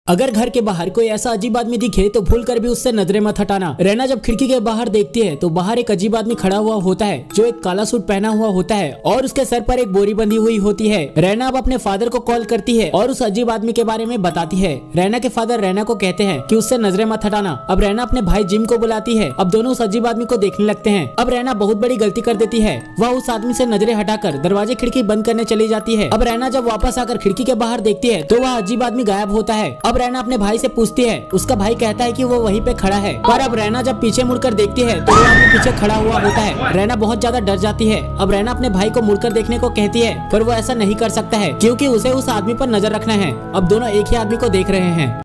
अगर घर के बाहर कोई ऐसा अजीब आदमी दिखे तो भूल कर भी उससे नजरें मत हटाना। रैना जब खिड़की के बाहर देखती है तो बाहर एक अजीब आदमी खड़ा हुआ होता है जो एक काला सूट पहना हुआ होता है और उसके सर पर एक बोरी बंधी हुई होती है। रैना अब अपने फादर को कॉल करती है और उस अजीब आदमी के बारे में बताती है। रैना के फादर रैना को कहते हैं कि उससे नजरें मत हटाना। अब रैना अपने भाई जिम को बुलाती है। अब दोनों उस अजीब आदमी को देखने लगते हैं। अब रैना बहुत बड़ी गलती कर देती है। वह उस आदमी से नजरें हटाकर दरवाजे खिड़की बंद करने चली जाती है। अब रैना जब वापस आकर खिड़की के बाहर देखती है तो वह अजीब आदमी गायब होता है। अब रैना अपने भाई से पूछती है। उसका भाई कहता है कि वो वहीं पे खड़ा है, पर अब रैना जब पीछे मुड़कर देखती है तो वो आदमी पीछे खड़ा हुआ होता है। रैना बहुत ज्यादा डर जाती है। अब रैना अपने भाई को मुड़कर देखने को कहती है, पर वो ऐसा नहीं कर सकता है क्योंकि उसे उस आदमी पर नजर रखना है। अब दोनों एक ही आदमी को देख रहे हैं।